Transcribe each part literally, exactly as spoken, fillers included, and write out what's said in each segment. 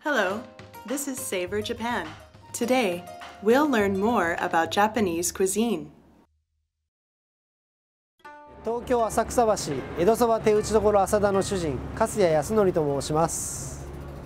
Hello, this is Savor Japan. Today, we'll learn more about Japanese cuisine. 東京浅草橋江戸そば手打ち処浅田の主人粕谷康則と申します。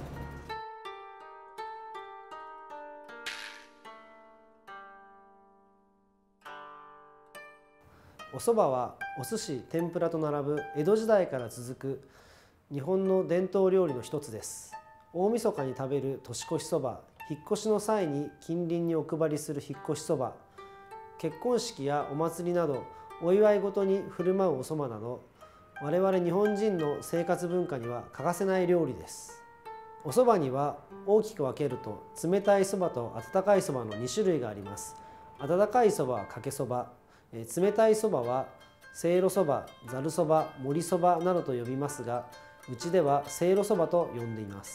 お蕎麦はお寿司天ぷらと並ぶ江戸時代から続く日本の伝統料理の一つです。大晦日に食べる年越しそば、引っ越しの際に近隣にお配りする引っ越しそば、結婚式やお祭りなどお祝いごとに振る舞うお蕎麦など、我々日本人の生活文化には欠かせない料理です。お蕎麦には大きく分けると冷たい蕎麦と温かい蕎麦のに種類があります。温かい蕎麦はかけ蕎麦、冷たい蕎麦はせいろ蕎麦、ざる蕎麦、盛り蕎麦などと呼びますが、うちではせいろ蕎麦と呼んでいます。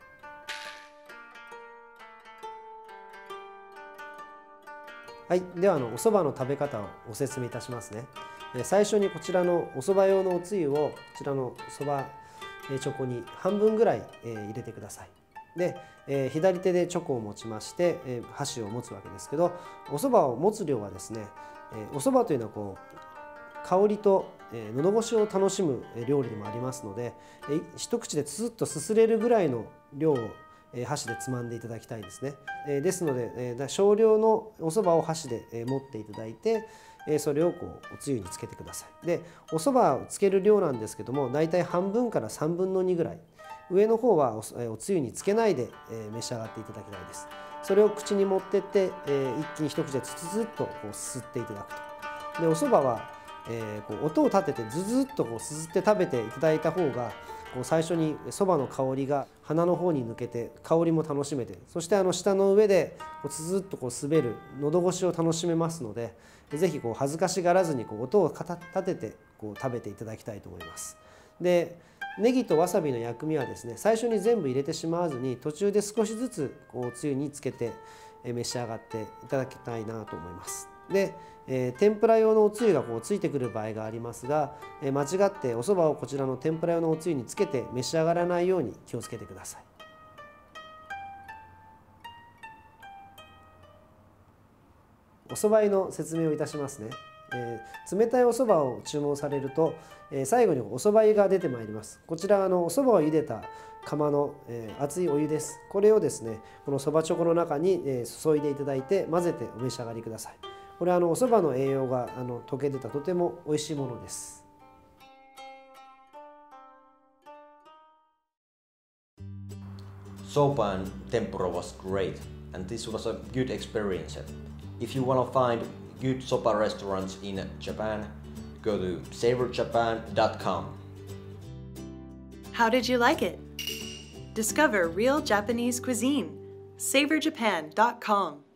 はい、ではあのお蕎麦の食べ方をご説明いたしますね。最初にこちらのお蕎麦用のおつゆをこちらの蕎麦チョコに半分ぐらい入れてください。で、左手でチョコを持ちまして箸を持つわけですけど、お蕎麦を持つ量はですね、お蕎麦というのはこう香りと喉越しを楽しむ料理でもありますので、一口でツーッとすすれるぐらいの量を箸でつまんでいただきたいですね。ですので少量のお蕎麦を箸で持っていただいて、それをこうおつゆにつけてください。でお蕎麦をつける量なんですけども、だいたい半分からさんぶんのにぐらい、上の方はおつゆにつけないで召し上がっていただきたいです。それを口に持ってって一気に一口でツツツッとこうすすっていただくと。でお蕎麦はこう音を立ててズズッとこうすすって食べていただいた方が、こう最初にそばの香りが鼻の方に抜けて香りも楽しめて、そしてあの舌の上でこうつずっとこう滑る喉越しを楽しめますので、ぜひこう恥ずかしがらずにこう音を立ててこう食べていただきたいと思います。でネギとわさびの薬味はですね、最初に全部入れてしまわずに途中で少しずつこうおつゆにつけて召し上がっていただきたいなと思います。で、えー、天ぷら用のおつゆがこうついてくる場合がありますが、えー、間違ってお蕎麦をこちらの天ぷら用のおつゆにつけて召し上がらないように気をつけてください。お蕎麦の説明をいたしますね。えー、冷たいお蕎麦を注文されると、えー、最後にお蕎麦湯が出てまいります。こちらあのお蕎麦を茹でた釜の、えー、熱いお湯です。これをですね、この蕎麦チョコの中に、えー、注いでいただいて混ぜてお召し上がりください。これはあのお蕎麦の栄養があの溶け出たとても美味しいものです。 Soba and tempura was great, and this was a good experience. If you want to find good soba restaurants in Japan, go to savor japan dot com. How did you like it? Discover real Japanese cuisine. savor japan dot com